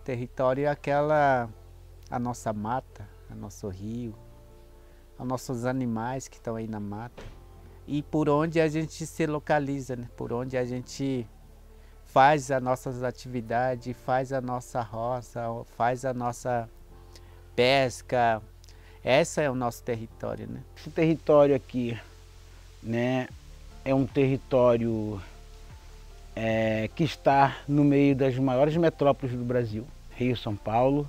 Território é a nossa mata, o nosso rio, os nossos animais que estão aí na mata. E por onde a gente se localiza, né? Por onde a gente faz as nossas atividades, faz a nossa roça, faz a nossa pesca. Esse é o nosso território, né? Esse território aqui, né, é um território que está no meio das maiores metrópoles do Brasil, Rio e São Paulo.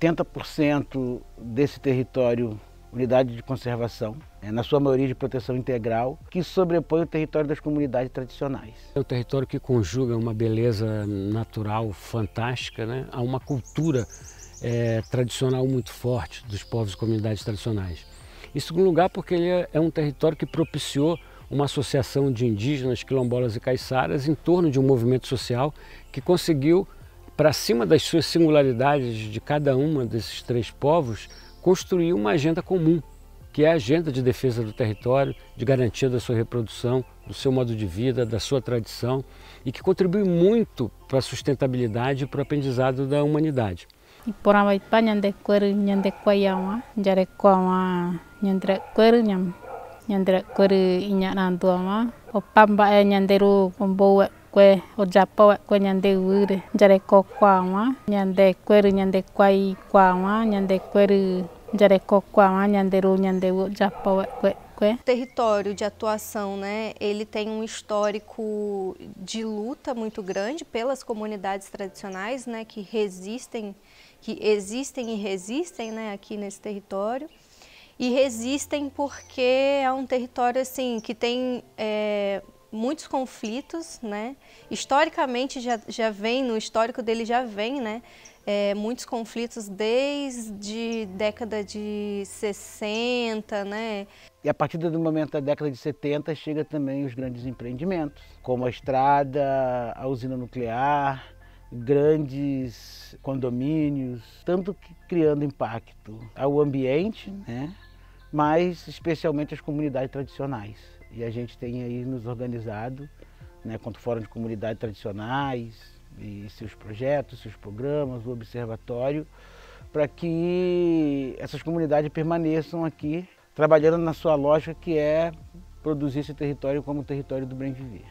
80% desse território, unidade de conservação, na sua maioria de proteção integral, que sobrepõe o território das comunidades tradicionais. É um território que conjuga uma beleza natural fantástica, né, a uma cultura tradicional muito forte dos povos e comunidades tradicionais. Em segundo lugar, porque ele é um território que propiciou uma associação de indígenas, quilombolas e caiçaras em torno de um movimento social que conseguiu, para cima das suas singularidades de cada uma desses três povos, construir uma agenda comum, que é a agenda de defesa do território, de garantia da sua reprodução, do seu modo de vida, da sua tradição, e que contribui muito para a sustentabilidade e para o aprendizado da humanidade. Porang pa nyande kwere nyande kwayama jare kwama nyandre kwere nyandre kwere inya nantuama opamba nyanderu ombowe kwe ojapa kwe nyande wure jare kokwama nyande kwere nyande kwai kwama nyande kwere jare kokwama nyanderu nyande ojapa kwe. O território de atuação, né, ele tem um histórico de luta muito grande pelas comunidades tradicionais, né, que existem e resistem, né, aqui nesse território. E resistem porque é um território assim, que tem muitos conflitos, né? Historicamente já vem, no histórico dele já vem, né? Muitos conflitos desde década de 60, né? E a partir do momento da década de 70 chega também os grandes empreendimentos, como a estrada, a usina nuclear, grandes condomínios, tanto que criando impacto ao ambiente, né? Mas especialmente às comunidades tradicionais. E a gente tem aí nos organizado, né, quanto Fórum de Comunidades Tradicionais, e seus projetos, seus programas, o observatório, para que essas comunidades permaneçam aqui, trabalhando na sua lógica, que é produzir esse território como território do bem viver.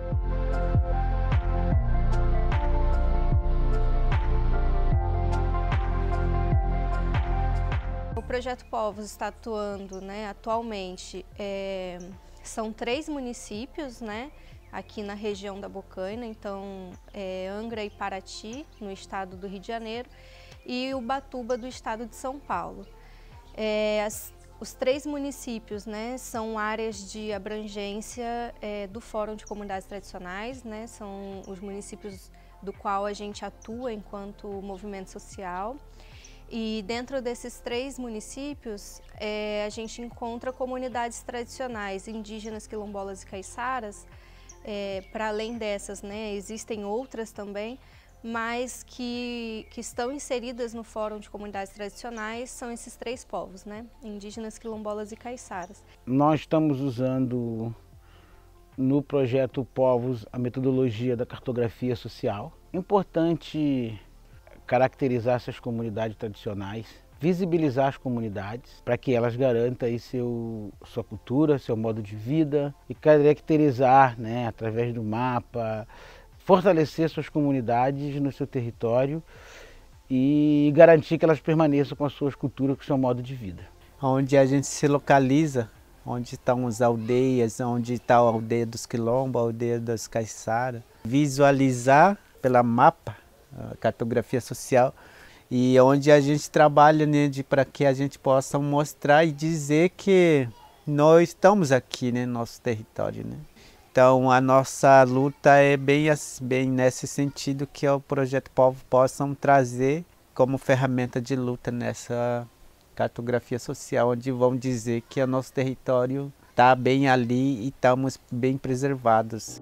O Projeto Povos está atuando, né, atualmente, são 3 municípios, né, aqui na região da Bocaina, então Angra e Paraty, no estado do Rio de Janeiro, e Ubatuba, do estado de São Paulo. Os 3 municípios, né, são áreas de abrangência do Fórum de Comunidades Tradicionais, né, são os municípios do qual a gente atua enquanto movimento social. E dentro desses 3 municípios, a gente encontra comunidades tradicionais, indígenas, quilombolas e caiçaras. Para além dessas, né, existem outras também, mas que estão inseridas no Fórum de Comunidades Tradicionais, são esses 3 povos, né, indígenas, quilombolas e caiçaras. Nós estamos usando no projeto Povos a metodologia da cartografia social. É importante caracterizar essas comunidades tradicionais, visibilizar as comunidades para que elas garantam aí sua cultura, seu modo de vida e caracterizar, né, através do mapa, fortalecer suas comunidades no seu território e garantir que elas permaneçam com as suas culturas, com o seu modo de vida. Onde a gente se localiza, onde estão as aldeias, onde está a aldeia dos quilombos, a aldeia das caiçaras. Visualizar pela mapa, a cartografia social, e onde a gente trabalha, né, para que a gente possa mostrar e dizer que nós estamos aqui, né, no nosso território, né? Então a nossa luta é bem nesse sentido, que o Projeto Povos possam trazer como ferramenta de luta nessa cartografia social, onde vão dizer que o nosso território está bem ali e estamos bem preservados.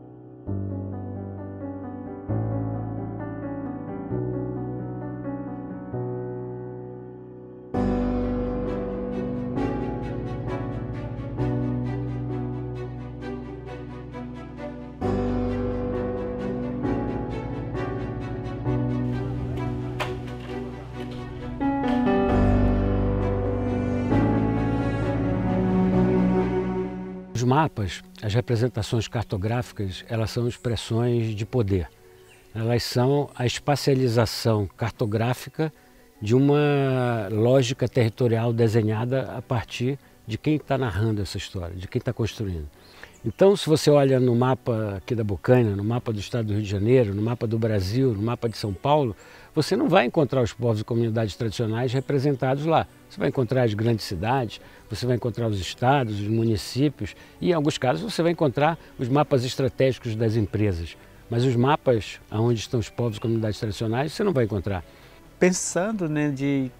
mapas, as representações cartográficas, elas são expressões de poder. Elas são a espacialização cartográfica de uma lógica territorial desenhada a partir de quem está narrando essa história, de quem está construindo. Então, se você olha no mapa aqui da Bocaina, no mapa do estado do Rio de Janeiro, no mapa do Brasil, no mapa de São Paulo, você não vai encontrar os povos e comunidades tradicionais representados lá. Você vai encontrar as grandes cidades, você vai encontrar os estados, os municípios e, em alguns casos, você vai encontrar os mapas estratégicos das empresas. Mas os mapas onde estão os povos e comunidades tradicionais, você não vai encontrar. Pensando, né,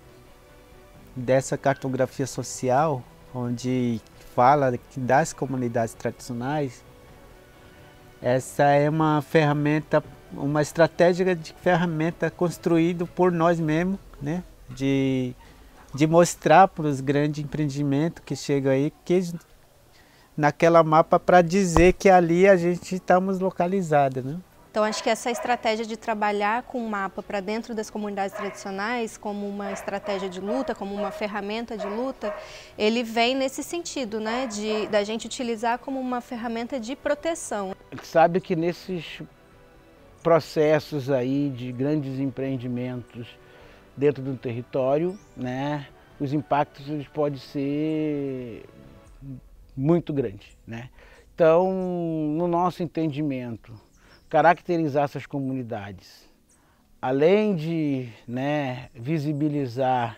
dessa cartografia social, onde fala das comunidades tradicionais, essa é uma ferramenta, uma estratégia de ferramenta construída por nós mesmos, né? De mostrar para os grandes empreendimentos que chegam aí, que naquela mapa para dizer que ali a gente estamos localizados, né? Então, acho que essa estratégia de trabalhar com o mapa para dentro das comunidades tradicionais, como uma estratégia de luta, como uma ferramenta de luta, ele vem nesse sentido, né, da gente utilizar como uma ferramenta de proteção. Sabe que nesses processos aí de grandes empreendimentos dentro do território, né, os impactos eles podem ser muito grandes, né? Então, no nosso entendimento, caracterizar essas comunidades, além de, né, visibilizar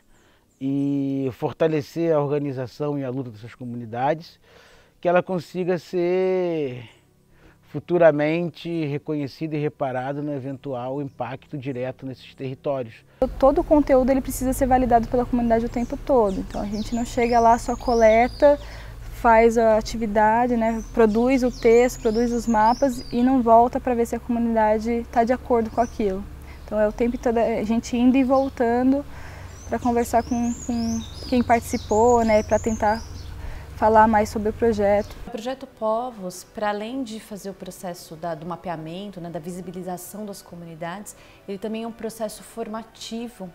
e fortalecer a organização e a luta dessas comunidades, que ela consiga ser futuramente reconhecida e reparada no eventual impacto direto nesses territórios. Todo o conteúdo ele precisa ser validado pela comunidade o tempo todo, então a gente não chega lá, só coleta, faz a atividade, né, produz o texto, produz os mapas e não volta para ver se a comunidade está de acordo com aquilo. Então é o tempo todo a gente indo e voltando para conversar com quem participou, né, para tentar falar mais sobre o projeto. O projeto Povos, para além de fazer o processo do mapeamento, né, da visibilização das comunidades, ele também é um processo formativo,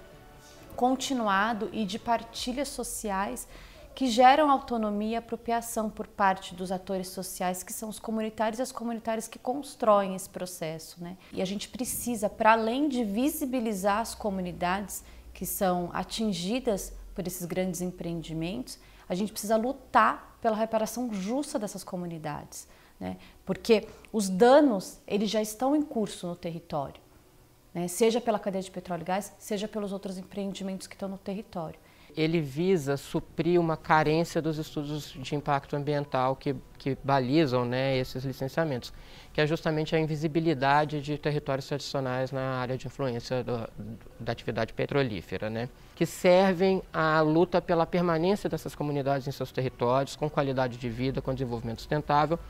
continuado e de partilhas sociais que geram autonomia e apropriação por parte dos atores sociais, que são os comunitários e as comunitárias que constroem esse processo, né? E a gente precisa, para além de visibilizar as comunidades que são atingidas por esses grandes empreendimentos, a gente precisa lutar pela reparação justa dessas comunidades, né? Porque os danos eles já estão em curso no território, né? Seja pela cadeia de petróleo e gás, seja pelos outros empreendimentos que estão no território. Ele visa suprir uma carência dos estudos de impacto ambiental que balizam, né, esses licenciamentos, que é justamente a invisibilidade de territórios tradicionais na área de influência da atividade petrolífera, né, que servem à luta pela permanência dessas comunidades em seus territórios, com qualidade de vida, com desenvolvimento sustentável,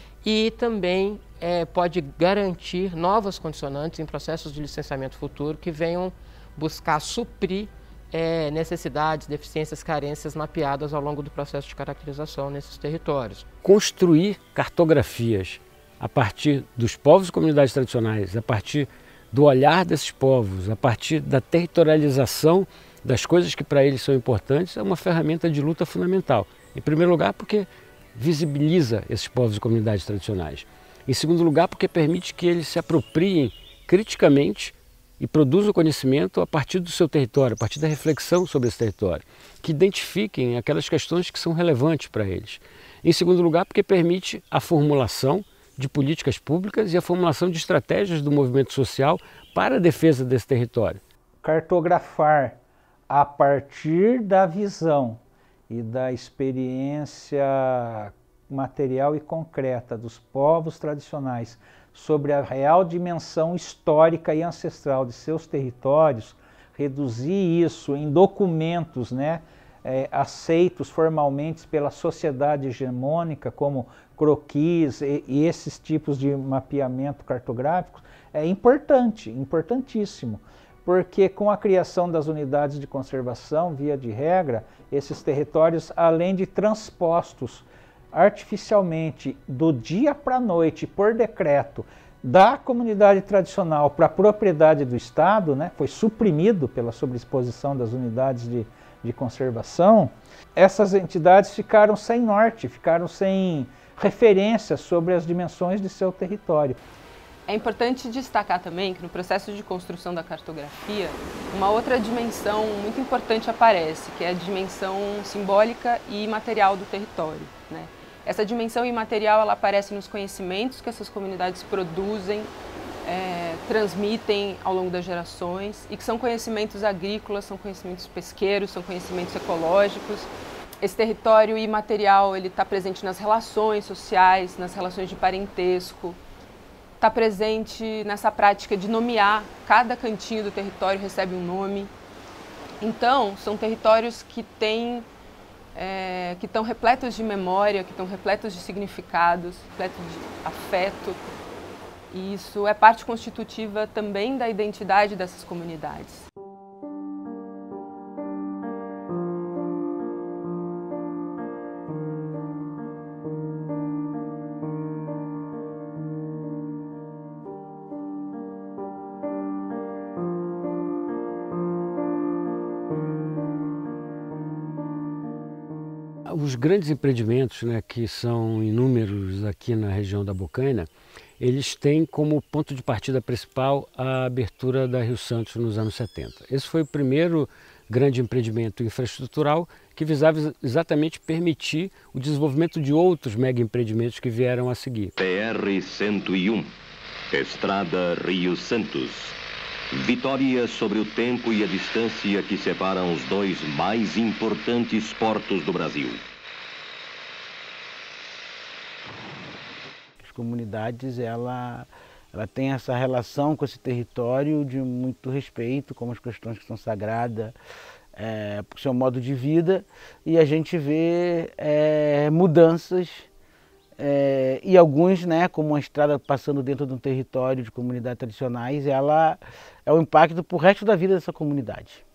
e também pode garantir novas condicionantes em processos de licenciamento futuro que venham buscar suprir necessidades, deficiências, carências mapeadas ao longo do processo de caracterização nesses territórios. Construir cartografias a partir dos povos e comunidades tradicionais, a partir do olhar desses povos, a partir da territorialização das coisas que para eles são importantes, é uma ferramenta de luta fundamental. Em primeiro lugar, porque visibiliza esses povos e comunidades tradicionais. Em segundo lugar, porque permite que eles se apropriem criticamente e produzam o conhecimento a partir do seu território, a partir da reflexão sobre esse território, que identifiquem aquelas questões que são relevantes para eles. Em segundo lugar, porque permite a formulação de políticas públicas e a formulação de estratégias do movimento social para a defesa desse território. Cartografar a partir da visão e da experiência material e concreta dos povos tradicionais sobre a real dimensão histórica e ancestral de seus territórios, reduzir isso em documentos, né, aceitos formalmente pela sociedade hegemônica, como croquis e esses tipos de mapeamento cartográfico, é importante, importantíssimo, porque com a criação das unidades de conservação, via de regra, esses territórios, além de transpostos artificialmente do dia para a noite, por decreto, da comunidade tradicional para a propriedade do Estado, né, foi suprimido pela sobreexposição das unidades de conservação, essas entidades ficaram sem norte, ficaram sem referências sobre as dimensões de seu território. É importante destacar também que no processo de construção da cartografia, uma outra dimensão muito importante aparece, que é a dimensão simbólica e imaterial do território, né? Essa dimensão imaterial ela aparece nos conhecimentos que essas comunidades produzem, transmitem ao longo das gerações e que são conhecimentos agrícolas, são conhecimentos pesqueiros, são conhecimentos ecológicos. Esse território imaterial ele está presente nas relações sociais, nas relações de parentesco, está presente nessa prática de nomear, cada cantinho do território recebe um nome. Então, são territórios que estão repletos de memória, que estão repletos de significados, repletos de afeto. E isso é parte constitutiva também da identidade dessas comunidades. Os grandes empreendimentos, né, que são inúmeros aqui na região da Bocaina, eles têm como ponto de partida principal a abertura da Rio Santos nos anos 70. Esse foi o primeiro grande empreendimento infraestrutural que visava exatamente permitir o desenvolvimento de outros mega empreendimentos que vieram a seguir. PR-101, Estrada Rio Santos. Vitória sobre o tempo e a distância que separam os dois mais importantes portos do Brasil. As comunidades, ela tem essa relação com esse território de muito respeito, como as questões que são sagradas, por seu modo de vida, e a gente vê mudanças e alguns, né, como uma estrada passando dentro de um território de comunidades tradicionais, ela é o impacto para o resto da vida dessa comunidade.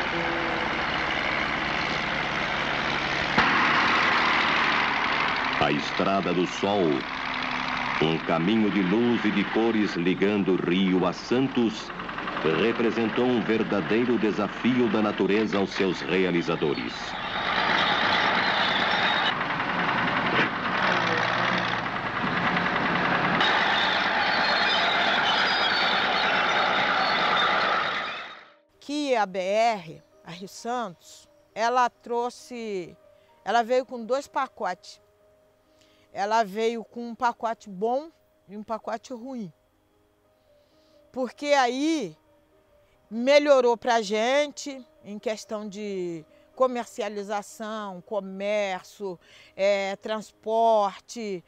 A Estrada do Sol, um caminho de luz e de cores ligando Rio a Santos, representou um verdadeiro desafio da natureza aos seus realizadores. Que a BR, a Rio Santos, ela veio com 2 pacotes. Ela veio com um pacote bom e um pacote ruim. Porque aí melhorou para a gente em questão de comercialização, comércio, transporte,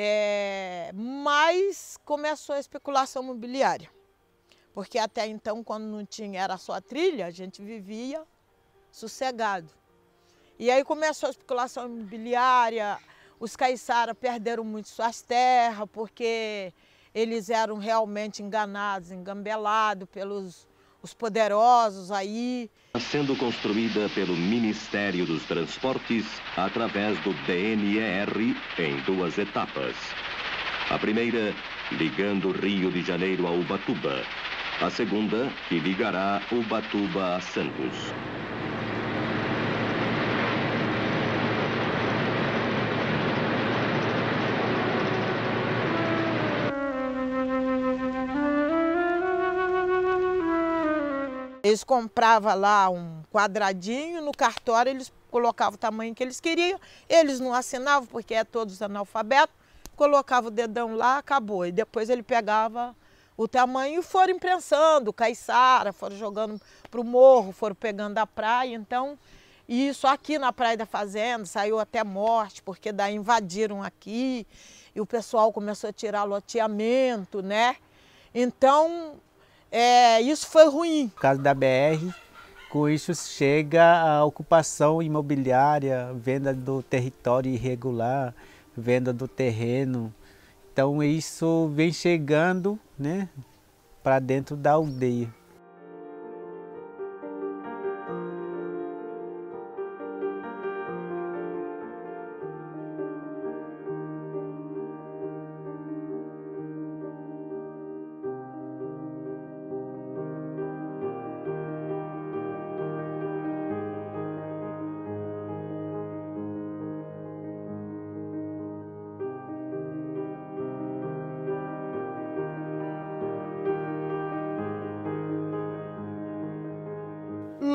mas começou a especulação imobiliária. Porque até então, quando não tinha, era só a trilha, a gente vivia sossegado. E aí começou a especulação imobiliária, os caiçara perderam muito suas terras, porque eles eram realmente enganados, engambelados pelos os poderosos aí. Sendo construída pelo Ministério dos Transportes através do DNER em 2 etapas. A primeira, ligando Rio de Janeiro a Ubatuba. A segunda, que ligará Ubatuba a Santos. Eles compravam lá um quadradinho, no cartório eles colocavam o tamanho que eles queriam, eles não assinavam porque é todos analfabetos, colocava o dedão lá, acabou. E depois ele pegava o tamanho e foram imprensando, caiçara, foram jogando para o morro, foram pegando a praia. Então, isso aqui na Praia da Fazenda saiu até morte, porque daí invadiram aqui e o pessoal começou a tirar loteamento, né? Então, isso foi ruim. Por causa da BR, com isso chega a ocupação imobiliária, venda do território irregular, venda do terreno. Então isso vem chegando, né, para dentro da aldeia.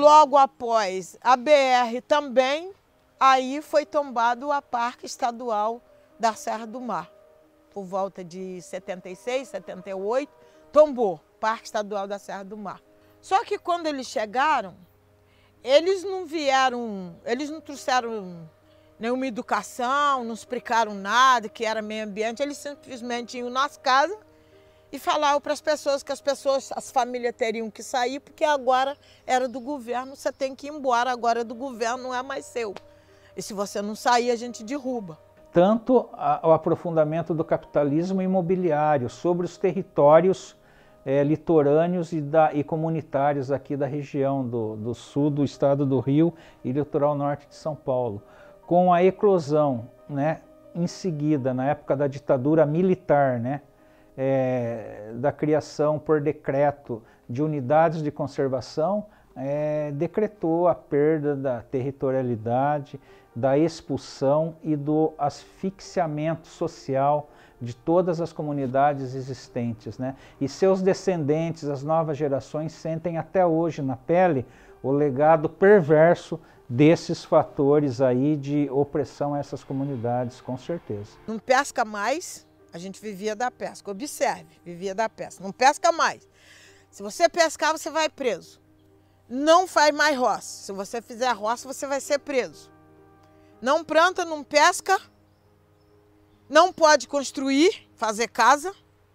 logo após a BR também, aí foi tombado a Parque Estadual da Serra do Mar. Por volta de 76, 78, tombou Parque Estadual da Serra do Mar. Só que quando eles chegaram, eles não trouxeram nenhuma educação, não explicaram nada, que era meio ambiente, eles simplesmente iam nas casas e falavam para as pessoas que as famílias teriam que sair, porque agora era do governo, você tem que ir embora, agora é do governo, não é mais seu. E se você não sair, a gente derruba. Tanto o aprofundamento do capitalismo imobiliário sobre os territórios litorâneos e comunitários aqui da região do sul do estado do Rio e litoral norte de São Paulo. Com a eclosão, né, em seguida, na época da ditadura militar, né, da criação por decreto de unidades de conservação, decretou a perda da territorialidade, da expulsão e do asfixiamento social de todas as comunidades existentes, né? E seus descendentes, as novas gerações, sentem até hoje na pele o legado perverso desses fatores aí de opressão a essas comunidades, com certeza. Não pesca mais, a gente vivia da pesca, observe, vivia da pesca, não pesca mais. Se você pescar, você vai preso. Não faz mais roça, se você fizer roça, você vai ser preso. Não planta, não pesca, não pode construir, fazer casa.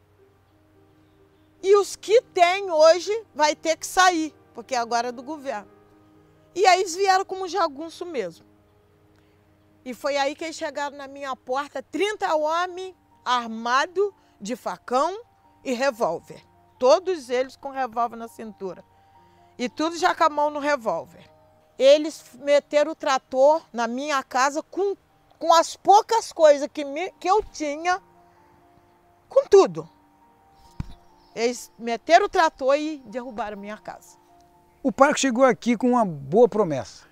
E os que tem hoje vai ter que sair, porque agora é do governo. E aí eles vieram como jagunço mesmo. E foi aí que eles chegaram na minha porta, 30 homens armados de facão e revólver. Todos eles com revólver na cintura. E tudo já com a mão no revólver. Eles meteram o trator na minha casa com as poucas coisas que eu tinha, com tudo. Eles meteram o trator e derrubaram a minha casa. O parque chegou aqui com uma boa promessa.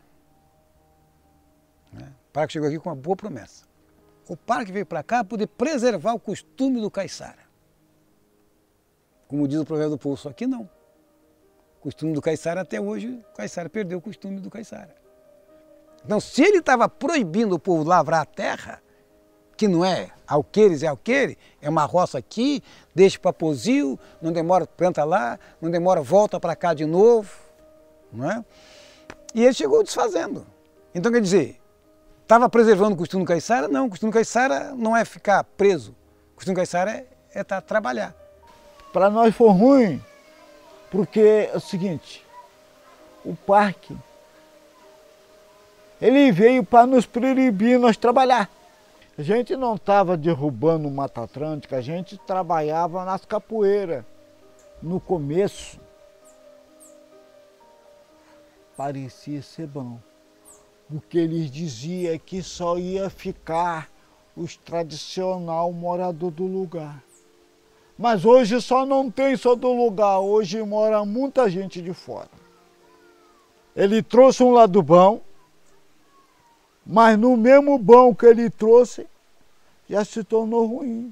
O parque chegou aqui com uma boa promessa. O parque veio para cá para poder preservar o costume do caiçara. Como diz o provérbio do povo, só que não. O costume do caiçara até hoje, o caiçara perdeu o costume do caiçara. Então, se ele estava proibindo o povo lavrar a terra, que não é alqueires, é alqueire, é uma roça aqui, deixa para pozil, não demora, planta lá, não demora, volta para cá de novo, não é? E ele chegou desfazendo. Então, quer dizer, estava preservando o costume do caiçara? Não, o costume do caiçara não é ficar preso, o costume do caiçara é trabalhar. Para nós foi ruim, porque é o seguinte, o parque, ele veio para nos proibir nós trabalhar. A gente não estava derrubando o Mata Atlântica, a gente trabalhava nas capoeiras. No começo, parecia ser bom, porque eles diziam que só ia ficar os tradicional morador do lugar. Mas hoje só não tem só do lugar, hoje mora muita gente de fora. Ele trouxe um lado bom, mas no mesmo bom que ele trouxe, já se tornou ruim.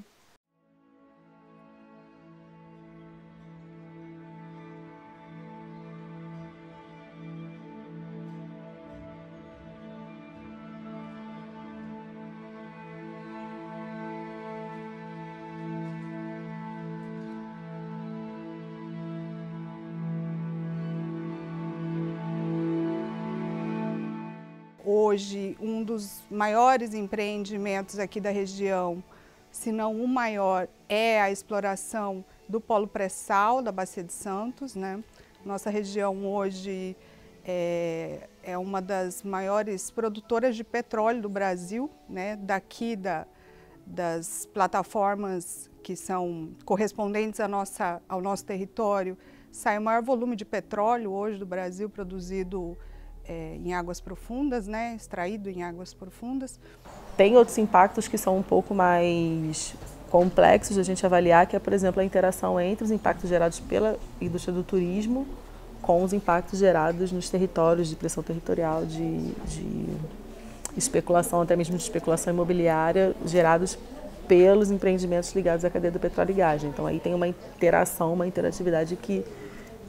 Hoje, um dos maiores empreendimentos aqui da região, se não o maior, é a exploração do polo pré-sal da Bacia de Santos, né? Nossa região hoje é uma das maiores produtoras de petróleo do Brasil, né? Daqui das plataformas que são correspondentes ao nosso território, sai o maior volume de petróleo hoje do Brasil produzido em águas profundas, né, extraído em águas profundas. Tem outros impactos que são um pouco mais complexos de a gente avaliar, que é, por exemplo, a interação entre os impactos gerados pela indústria do turismo com os impactos gerados nos territórios de pressão territorial, de especulação, até mesmo de especulação imobiliária, gerados pelos empreendimentos ligados à cadeia do petróleo e gás. Então aí tem uma interação, uma interatividade que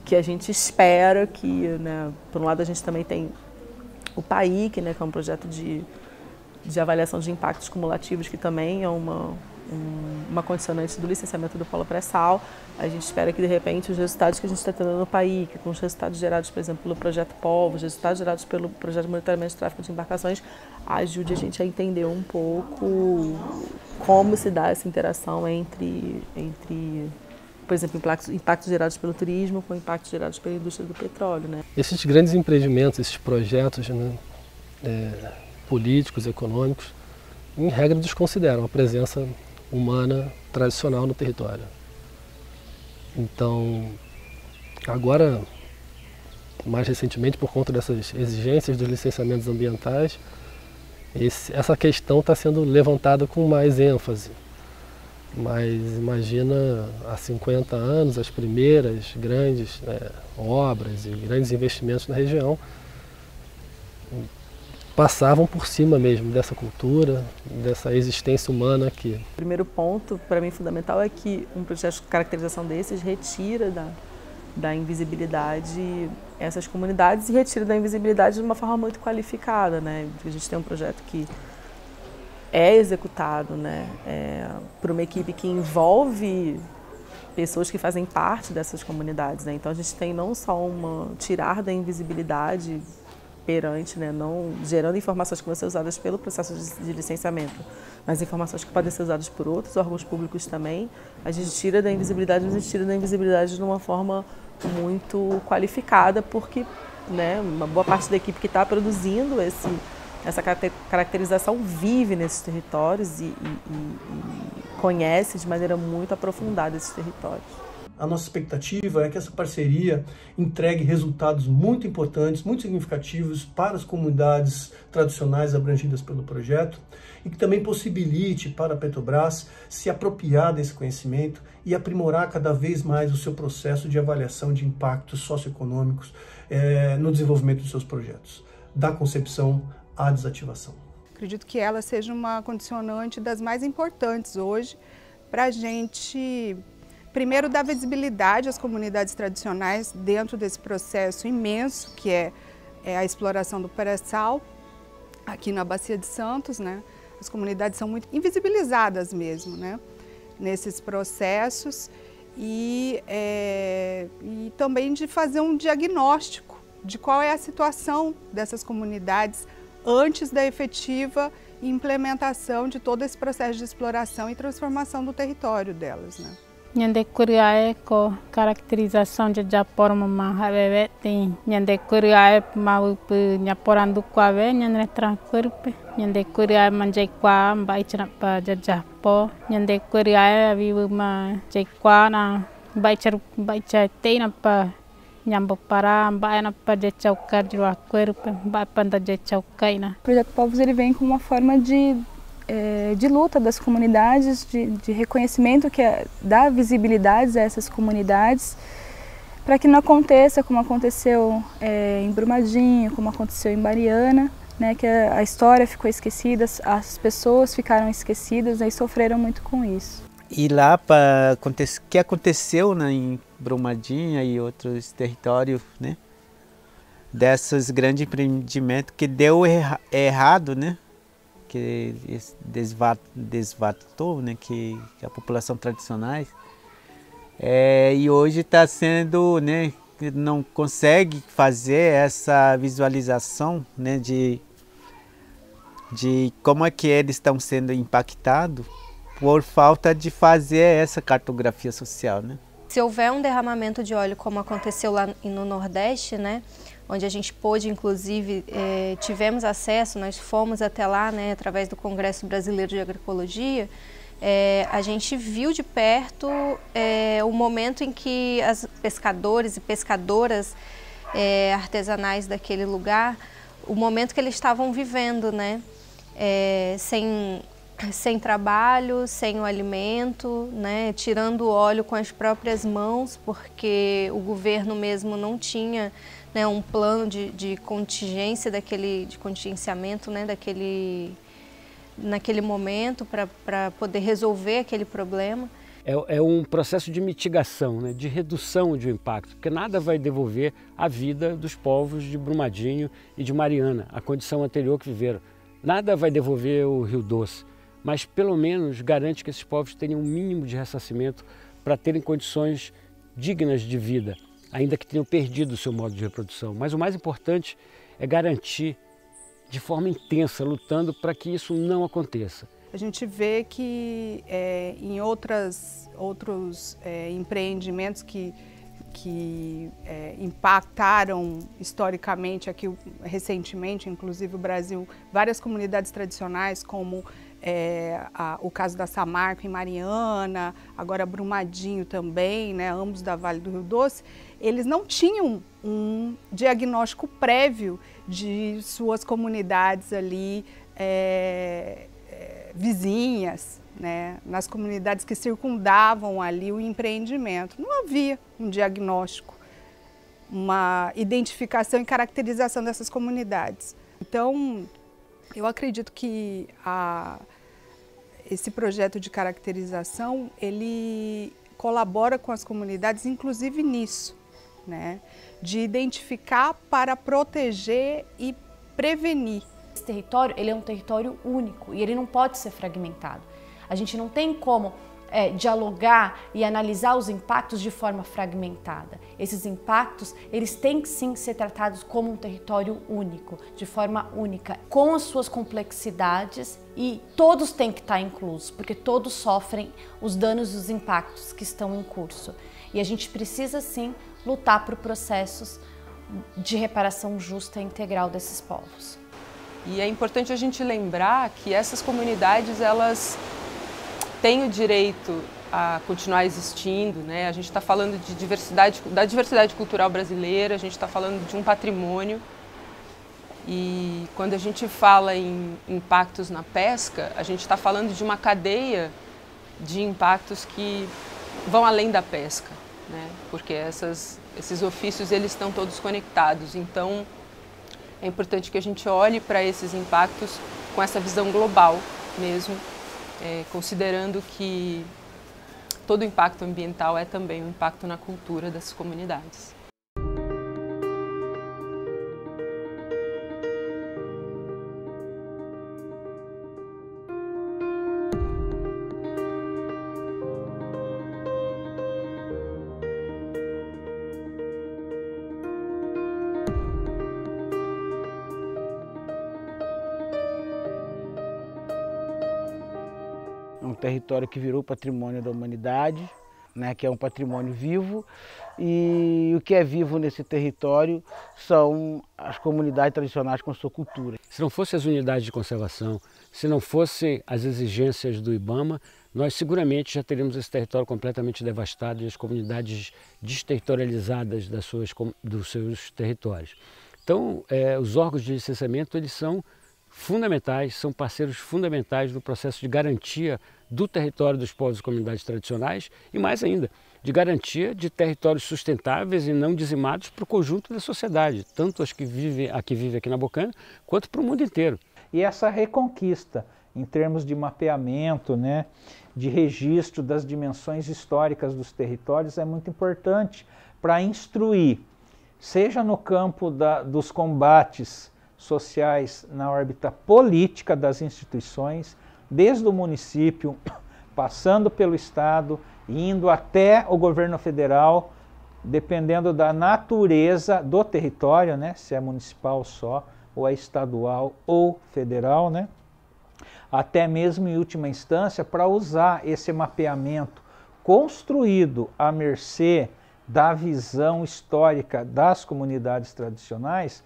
que a gente espera que, né, por um lado a gente também tem o PAIC, né, que é um projeto de avaliação de impactos cumulativos, que também é uma condicionante do licenciamento do polo pré-sal. A gente espera que, de repente, os resultados que a gente está tendo no PAIC, com os resultados gerados, por exemplo, pelo projeto POV, os resultados gerados pelo projeto de monitoramento de tráfego de embarcações, ajude a gente a entender um pouco como se dá essa interação entre por exemplo, impactos gerados pelo turismo com impactos gerados pela indústria do petróleo, né? Esses grandes empreendimentos, esses projetos, né, políticos, econômicos, em regra desconsideram a presença humana tradicional no território. Então, agora, mais recentemente, por conta dessas exigências dos licenciamentos ambientais, essa questão está sendo levantada com mais ênfase. Mas imagina, há 50 anos, as primeiras grandes obras e grandes investimentos na região passavam por cima mesmo dessa cultura, dessa existência humana aqui. O primeiro ponto, para mim, fundamental é que um processo de caracterização desses retira da invisibilidade essas comunidades e retira da invisibilidade de uma forma muito qualificada, né? A gente tem um projeto que é executado, né, por uma equipe que envolve pessoas que fazem parte dessas comunidades, né? Então a gente tem não só tirar da invisibilidade perante, né, não gerando informações que vão ser usadas pelo processo de licenciamento, mas informações que podem ser usadas por outros órgãos públicos também. A gente tira da invisibilidade, mas a gente tira da invisibilidade de uma forma muito qualificada, porque, né, uma boa parte da equipe que está produzindo essa caracterização vive nesses territórios e conhece de maneira muito aprofundada esses territórios. A nossa expectativa é que essa parceria entregue resultados muito importantes, muito significativos para as comunidades tradicionais abrangidas pelo projeto e que também possibilite para a Petrobras se apropriar desse conhecimento e aprimorar cada vez mais o seu processo de avaliação de impactos socioeconômicos no desenvolvimento dos seus projetos, da concepção à desativação. Acredito que ela seja uma condicionante das mais importantes hoje para a gente, primeiro, dar visibilidade às comunidades tradicionais dentro desse processo imenso que é a exploração do pré-sal aqui na Bacia de Santos, né? As comunidades são muito invisibilizadas mesmo, né, nesses processos e também de fazer um diagnóstico de qual é a situação dessas comunidades antes da efetiva implementação de todo esse processo de exploração e transformação do território delas, né? Nhande kuriae ko caracterização de forma mahave tem nhande kuriae mau pe nyaporandu kwave nyande tranquilpe nyande kuriae manjai kwa mbai chana pa jajapo nyande kuriae vivu ma jai kwa na mbai chai teina pa Nhamba para na pa de chaucar de corpo mbai panda de chaucaina. O projeto Povos ele vem com uma forma de luta das comunidades, de reconhecimento dá visibilidade a essas comunidades, para que não aconteça como aconteceu em Brumadinho, como aconteceu em Mariana, né, que a história ficou esquecida, as pessoas ficaram esquecidas, né, e sofreram muito com isso. E lá, que aconteceu, né, em Brumadinho e outros territórios, né, desses grandes empreendimentos que deu errado, né, que desvatou, né, que a população tradicional e hoje está sendo, né, não consegue fazer essa visualização, né, de como é que eles estão sendo impactados por falta de fazer essa cartografia social, né? Se houver um derramamento de óleo como aconteceu lá no Nordeste, né, onde a gente pôde, inclusive, tivemos acesso, nós fomos até lá, né, através do Congresso Brasileiro de Agroecologia, a gente viu de perto o momento em que as pescadores e pescadoras artesanais daquele lugar, o momento que eles estavam vivendo, né, sem trabalho, sem o alimento, né, tirando o óleo com as próprias mãos, porque o governo mesmo não tinha, né, um plano de contingência, de contingenciamento, né, naquele momento para poder resolver aquele problema. é um processo de mitigação, né, de redução de impacto, porque nada vai devolver a vida dos povos de Brumadinho e de Mariana, a condição anterior que viveram. Nada vai devolver o Rio Doce, mas pelo menos garante que esses povos tenham um mínimo de ressarcimento para terem condições dignas de vida, ainda que tenham perdido o seu modo de reprodução. Mas o mais importante é garantir de forma intensa, lutando para que isso não aconteça. A gente vê que em outros empreendimentos que impactaram historicamente aqui recentemente, inclusive o Brasil, várias comunidades tradicionais, como o caso da Samarco em Mariana, agora Brumadinho também, né, ambos da Vale do Rio Doce, eles não tinham um diagnóstico prévio de suas comunidades ali vizinhas, né, nas comunidades que circundavam ali o empreendimento. Não havia um diagnóstico, uma identificação e caracterização dessas comunidades. Então, eu acredito que esse projeto de caracterização, ele colabora com as comunidades, inclusive nisso, né, de identificar para proteger e prevenir. Esse território, ele é um território único e ele não pode ser fragmentado. A gente não tem como dialogar e analisar os impactos de forma fragmentada. Esses impactos, eles têm que sim ser tratados como um território único, de forma única, com as suas complexidades, e todos têm que estar inclusos, porque todos sofrem os danos e os impactos que estão em curso. E a gente precisa sim lutar por processos de reparação justa e integral desses povos. E é importante a gente lembrar que essas comunidades, elas têm o direito a continuar existindo, né? A gente está falando de da diversidade cultural brasileira, a gente está falando de um patrimônio. E quando a gente fala em impactos na pesca, a gente está falando de uma cadeia de impactos que vão além da pesca, né? Porque esses ofícios, eles estão todos conectados. Então, é importante que a gente olhe para esses impactos com essa visão global mesmo, considerando que todo impacto ambiental é também um impacto na cultura das comunidades. Um território que virou patrimônio da humanidade, né, que é um patrimônio vivo, e o que é vivo nesse território são as comunidades tradicionais com sua cultura. Se não fossem as unidades de conservação, se não fossem as exigências do IBAMA, nós seguramente já teríamos esse território completamente devastado e as comunidades desterritorializadas dos seus territórios. Então, os órgãos de licenciamento, eles são fundamentais, são parceiros fundamentais no processo de garantia do território dos povos e comunidades tradicionais e, mais ainda, de garantia de territórios sustentáveis e não dizimados para o conjunto da sociedade, tanto as que vivem aqui na Bocaina, quanto para o mundo inteiro. E essa reconquista, em termos de mapeamento, né, de registro das dimensões históricas dos territórios, é muito importante para instruir, seja no campo dos combates sociais na órbita política das instituições, desde o município, passando pelo Estado, indo até o governo federal, dependendo da natureza do território, né, se é municipal só, ou é estadual ou federal, né, até mesmo em última instância para usar esse mapeamento construído à mercê da visão histórica das comunidades tradicionais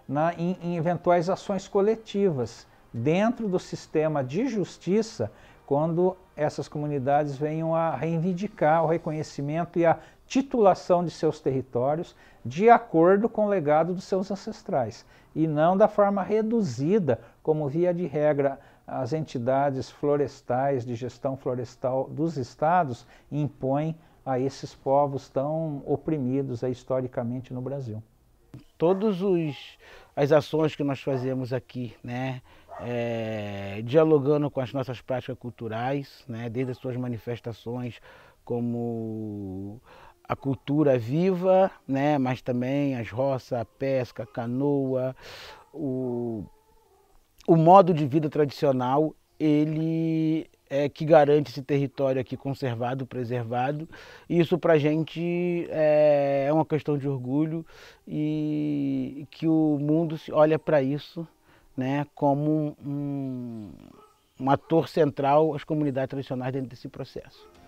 em eventuais ações coletivas dentro do sistema de justiça, quando essas comunidades venham a reivindicar o reconhecimento e a titulação de seus territórios de acordo com o legado dos seus ancestrais, e não da forma reduzida, como via de regra as entidades florestais de gestão florestal dos estados impõem a esses povos tão oprimidos historicamente no Brasil. Todas as ações que nós fazemos aqui, né, dialogando com as nossas práticas culturais, né, desde as suas manifestações como a cultura viva, né? Mas também as roças, a pesca, a canoa, o modo de vida tradicional, ele é que garante esse território aqui conservado, preservado. E isso para a gente é uma questão de orgulho e que o mundo olha para isso, né, como um ator central, as comunidades tradicionais dentro desse processo.